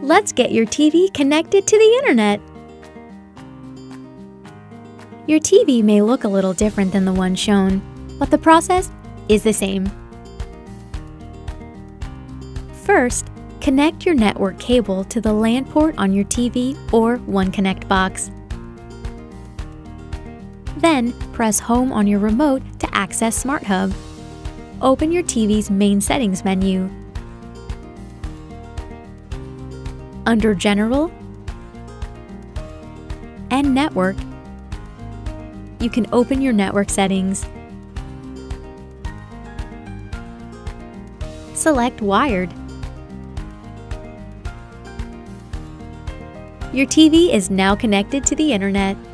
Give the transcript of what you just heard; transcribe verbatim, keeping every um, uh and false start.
Let's get your T V connected to the internet. Your T V may look a little different than the one shown, but the process is the same. First, connect your network cable to the LAN port on your T V or OneConnect box. Then, press Home on your remote to access SmartHub. Open your T V's main settings menu. Under General and Network, you can open your network settings. Select Wired. Your T V is now connected to the internet.